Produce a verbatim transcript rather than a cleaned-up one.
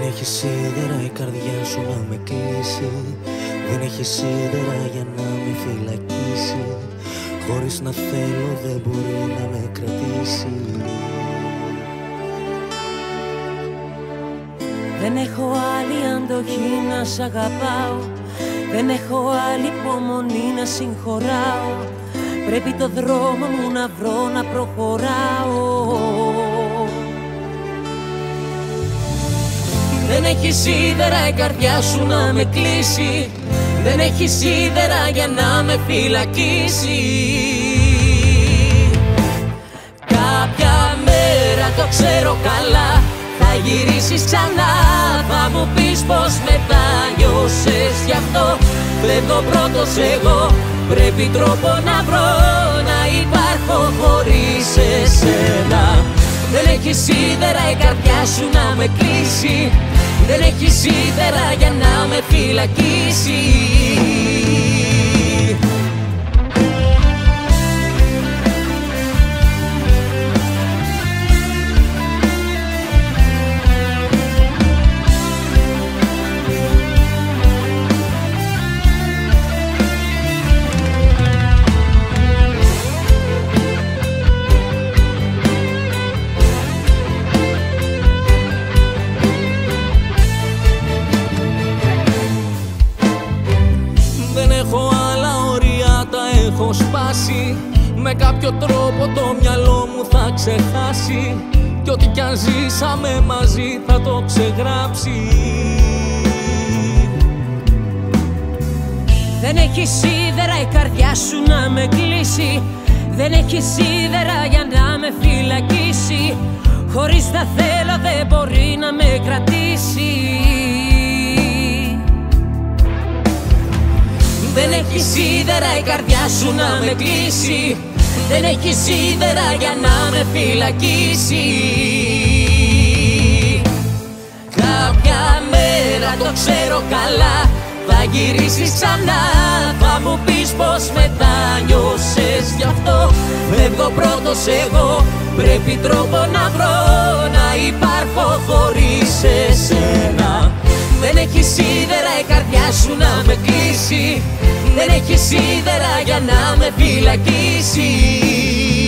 έχει σίδερα η καρδιά σου να με κλείσει. Δεν έχει σίδερα για να με φυλακίσει. Χωρίς να θέλω δεν μπορεί να με κρατήσει. Δεν έχω άλλη αντοχή να σ' αγαπάω. Δεν έχω άλλη υπομονή να συγχωράω. Πρέπει το δρόμο μου να βρω να προχωράω. Δεν έχει σίδερα η καρδιά σου να με κλείσει. Δεν έχει σίδερα για να με φυλακίσει. Κάποια μέρα το ξέρω καλά θα γυρίσεις ξανά. Θα μου πεις πως μετάνιωσες γι' αυτό. Φεύγω πρώτος εγώ. Πρέπει τρόπο να βρω να υπάρχω χωρίς εσένα. Δεν έχει σίδερα η καρδιά σου να με κλείσει. Δεν έχει σίδερα για να με φυλακίσει. Έχω σπάσει, με κάποιο τρόπο το μυαλό μου θα ξεχάσει. Κι ό,τι κι αν ζήσαμε μαζί θα το ξεγράψει. Δεν έχει σίδερα η καρδιά σου να με κλείσει. Δεν έχει σίδερα για να με φυλακίσει. Χωρίς να θέλω δεν μπορεί να με κρατήσει. Δεν έχει σίδερα η καρδιά σου να με κλείσει. Δεν έχει σίδερα για να με φυλακίσει. Κάποια μέρα το ξέρω καλά θα γυρίσεις ξανά. Θα μου πεις πως μετάνιωσες γι' αυτό. Φεύγω πρώτος εγώ. Πρέπει τρόπο να βρω να υπάρχω χωρίς εσένα. Δεν έχει σίδερα η καρδιά σου να με κλείσει. Δεν έχει σίδερα για να με φυλακίσει.